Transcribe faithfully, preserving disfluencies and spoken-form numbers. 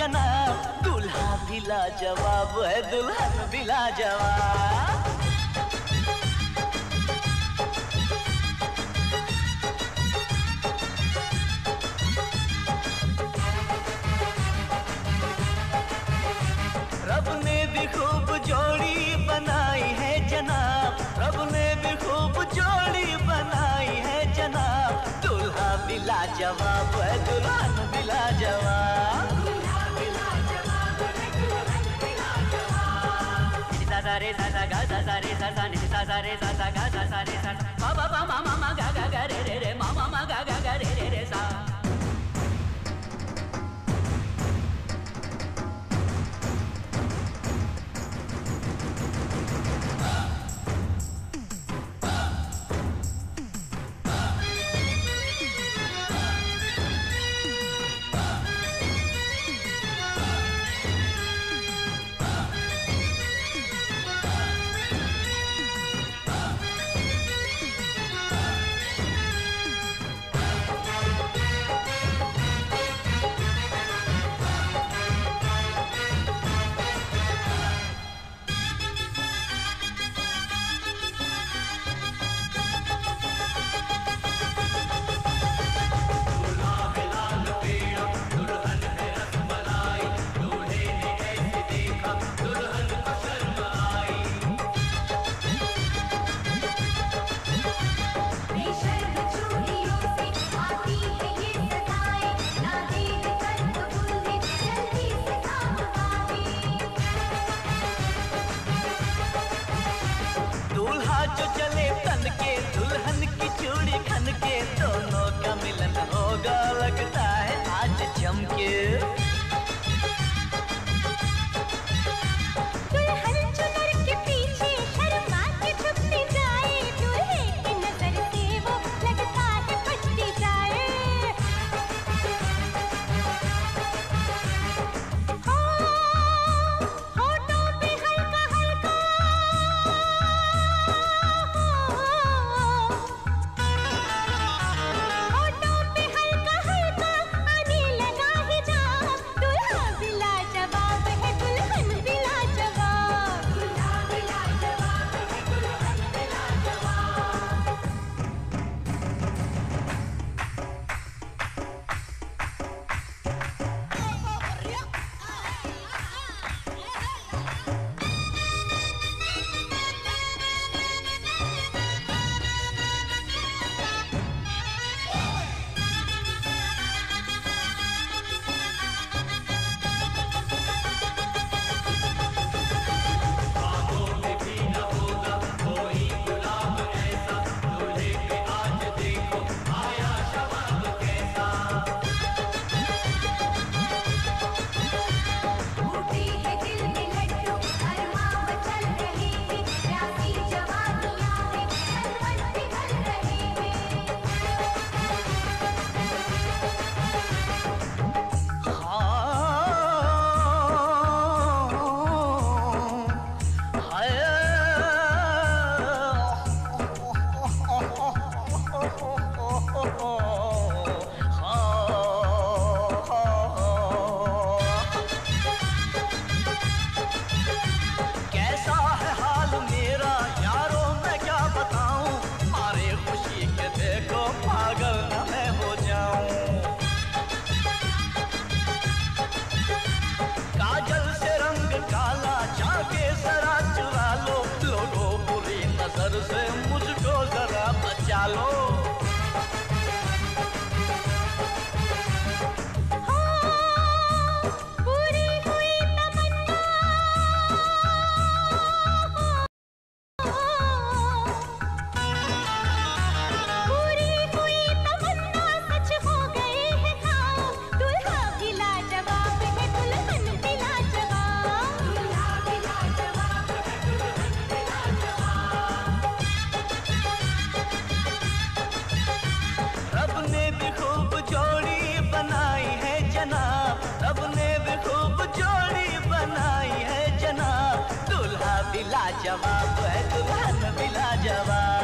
जनाब, दूल्हा भी लाजवाब है, दुल्हन भी लाजवाब। रब ने भी खूब जोड़ी बनाई है जनाब, रब ने भी खूब जोड़ी बनाई है जनाब, दूल्हा भी लाजवाब है, दुल्हन भी लाजवाब। सा रे सा सा गा सा सा रे सा सा नि सा सा रे सा सा गा सा सा रे सा सा मा मा मा मा मा गा गा गा रे रे रे मा मा मा गा गा गा रे रे रे सा। जो चले तन के, दुल्हन की चूड़ी खन के, दोनों का मिलन होगा लगता है आज जम के। दुल्हन चुनर के पीछे शर्मा के छुपती जाए, दूल्हे की नजर से वो लगता है बचती जाए। होठों पे हल्का हल्का से मुझको जरा बचा लो। लाजवाब है, दुल्हन भी लाजवाब।